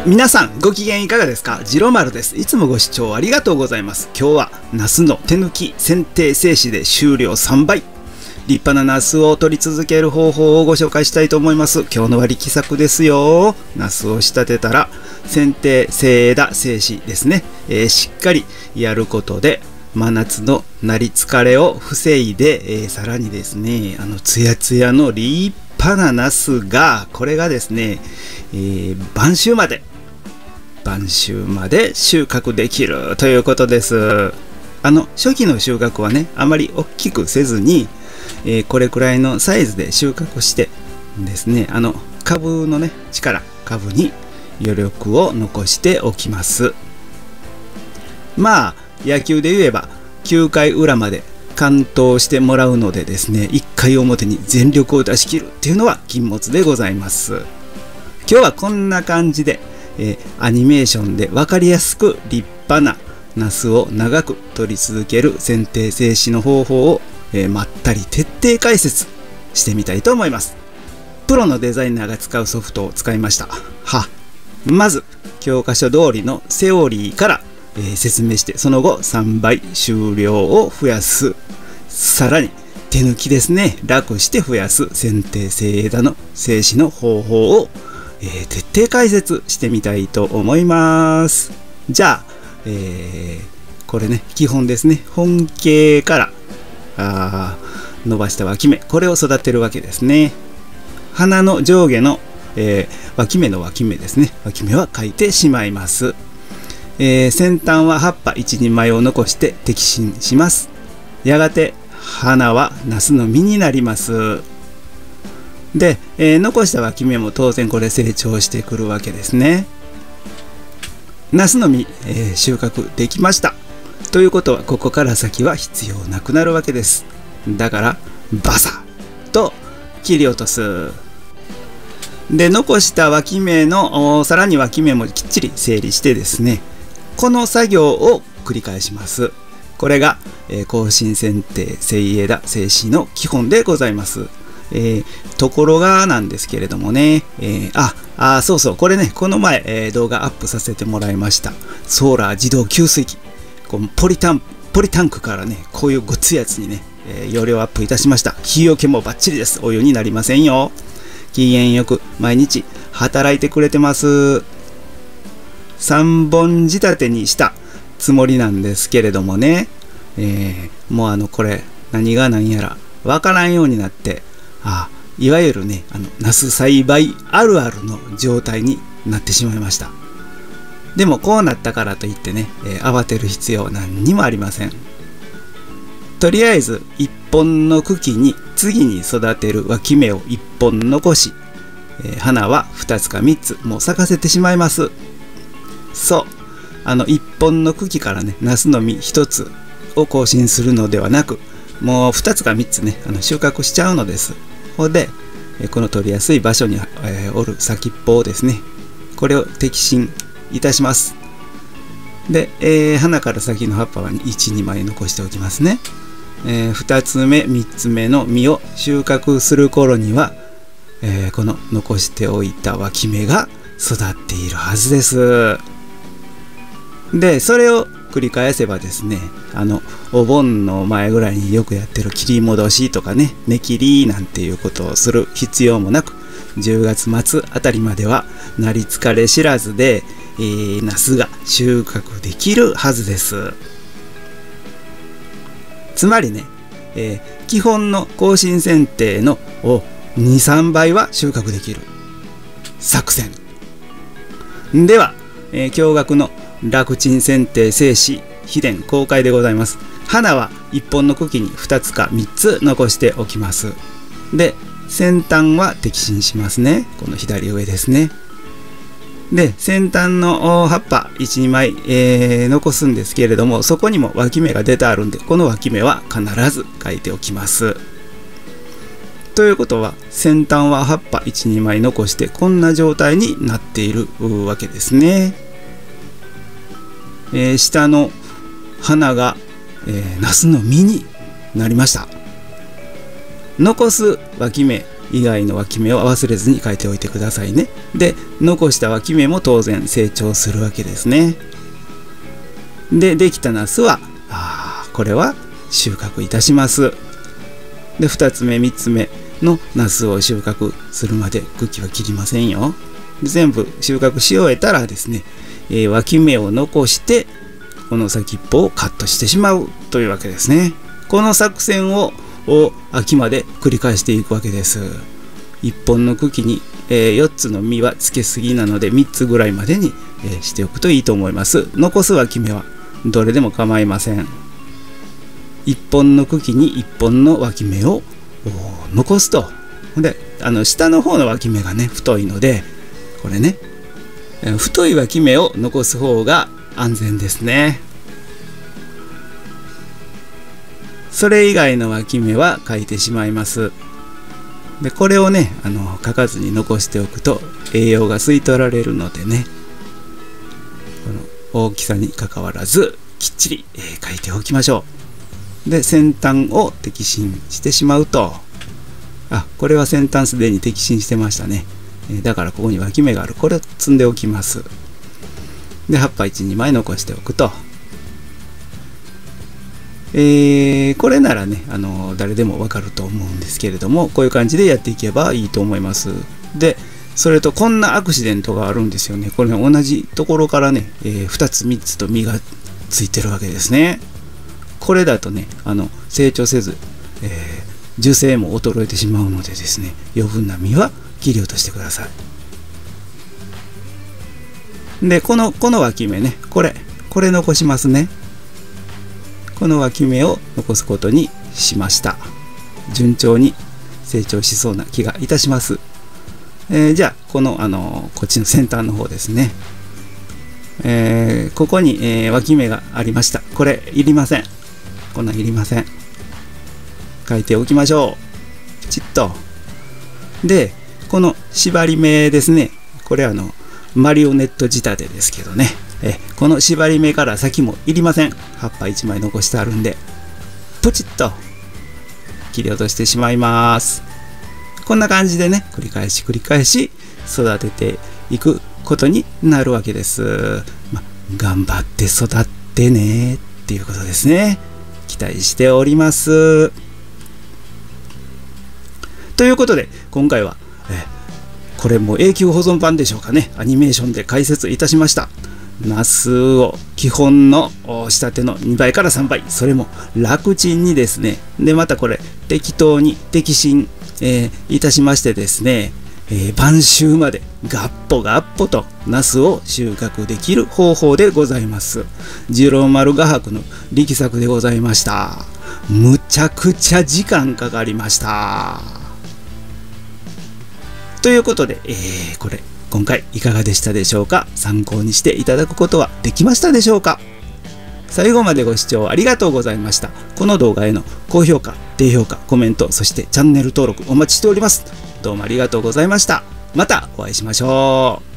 皆さんご機嫌いかがですか？次郎丸です。いつもご視聴ありがとうございます。今日はナスの手抜き剪定静止で収量3倍。立派なナスを取り続ける方法をご紹介したいと思います。今日のは力作ですよ。ナスを仕立てたら剪定静枝静止ですね、しっかりやることで真夏のなり疲れを防いで、さらにですね、ツヤツヤの立派なナスが、これがですね、晩秋まで収穫できるということです。初期の収穫はね、あまり大きくせずに、これくらいのサイズで収穫してですね、株のね株に余力を残しておきます。まあ野球で言えば9回裏まで完投してもらうのでですね、1回表に全力を出し切るっていうのは禁物でございます。今日はこんな感じで、アニメーションで分かりやすく立派なナスを長く取り続ける剪定静止の方法を、まったり徹底解説してみたいと思います。プロのデザイナーが使うソフトを使いました。まず教科書通りのセオリーから、説明して、その後3倍収量を増やす、さらに手抜きですね、楽して増やす剪定静枝の静止の方法を、徹底解説してみたいと思います。じゃあ、これね、基本ですね。本茎から伸ばした脇芽、これを育てるわけですね。花の上下の、脇芽の脇芽ですね。脇芽は書いてしまいます。先端は葉っぱ 1,2 枚を残して摘心します。やがて花はナスの実になります。で、残した脇芽も当然これ成長してくるわけですね。ナスの実、収穫できました。ということはここから先は必要なくなるわけです。だからバサッと切り落とす。で、残した脇芽のさらに脇芽もきっちり整理してですね、この作業を繰り返します。これが、更新剪定静枝静止の基本でございます。ところがなんですけれどもね、そうそう、これね、この前、動画アップさせてもらいましたソーラー自動給水器、ポリタンクからね、こういうごついやつにね、容量アップいたしました。日よけもバッチリです。お湯になりませんよ。機嫌よく毎日働いてくれてます。3本仕立てにしたつもりなんですけれどもね、もうこれ何が何やらわからんようになって、いわゆるね、ナス栽培あるあるの状態になってしまいました。でもこうなったからといってね、慌てる必要は何にもありません。とりあえず1本の茎に次に育てる脇芽を1本残し、花は2つか3つもう咲かせてしまいます。そう、1本の茎からね、ナスの実1つを更新するのではなく、もう2つか3つね、収穫しちゃうのです。ほんで、この取りやすい場所に、おる先っぽをですね、これを摘心いたします。で、花から先の葉っぱは 1,2 枚残しておきますね。2つ目3つ目の実を収穫する頃には、この残しておいた脇芽が育っているはずです。で、それを繰り返せばですね、お盆の前ぐらいによくやってる切り戻しとかね、根切りなんていうことをする必要もなく、10月末あたりまではなり疲れ知らずで、ナスが収穫できるはずです。つまりね、基本の更新剪定の 2,3 倍は収穫できる作戦では、驚愕の楽ちん剪定静止秘伝公開でございます。花は1本の茎に2つか3つ残しておきます。で、先端は摘心しますね。この左上ですね。で、先端の葉っぱ 1,2 枚、残すんですけれども、そこにも脇芽が出てあるんで、この脇芽は必ず書いておきます。ということは、先端は葉っぱ 1,2 枚残してこんな状態になっているわけですね。下の花が、ナスの実になりました。残す脇芽以外の脇芽を忘れずに書いておいてくださいね。で、残した脇芽も当然成長するわけですね。で、できたナスは、これは収穫いたします。で、2つ目、3つ目のナスを収穫するまで茎は切りませんよ。全部収穫し終えたらですね、脇芽を残して、この先っぽをカットしてしまうというわけですね。この作戦を秋まで繰り返していくわけです。1本の茎に、4つの実はつけすぎなので3つぐらいまでに、しておくといいと思います。残す脇芽はどれでも構いません。1本の茎に1本の脇芽を残すと。で、下の方の脇芽がね太いので、これね、太い脇芽を残す方が安全ですね。それ以外の脇芽は書いてしまいます。で、これをね書かずに残しておくと栄養が吸い取られるのでね、この大きさにかかわらずきっちり、書いておきましょう。で、先端を摘心してしまうと、これは先端すでに摘心してましたね。だからここに脇芽がある。これを摘んでおきます。で、葉っぱ 1,2 枚残しておくと、これならね誰でもわかると思うんですけれども、こういう感じでやっていけばいいと思います。で、それとこんなアクシデントがあるんですよね。これね、同じところからね、2つ3つと実がついてるわけですね。これだとね成長せず、樹勢も衰えてしまうのでですね、余分な実は切り落としてください。で、この脇芽ね、これ残しますね。この脇芽を残すことにしました。順調に成長しそうな気がいたします。じゃあこっちの先端の方ですね。ここに、脇芽がありました。これいりません。こんなんいりません。書いておきましょう。きちっと。で、この縛り目ですね。これマリオネット仕立てですけどね。この縛り目から先もいりません。葉っぱ1枚残してあるんで、プチッと切り落としてしまいます。こんな感じでね、繰り返し育てていくことになるわけです。頑張って育ってねっていうことですね。期待しております。ということで、今回はこれも永久保存版でしょうかね、アニメーションで解説いたしました。ナスを基本の仕立ての2倍から3倍、それも楽ちんにですね、でまたこれ適当に摘心、いたしましてですね、晩秋までガッポガッポとナスを収穫できる方法でございます。次郎丸画伯の力作でございました。むちゃくちゃ時間かかりました。ということで、これ今回いかがでしたでしょうか。参考にしていただくことはできましたでしょうか。最後までご視聴ありがとうございました。この動画への高評価、低評価、コメント、そしてチャンネル登録お待ちしております。どうもありがとうございました。またお会いしましょう。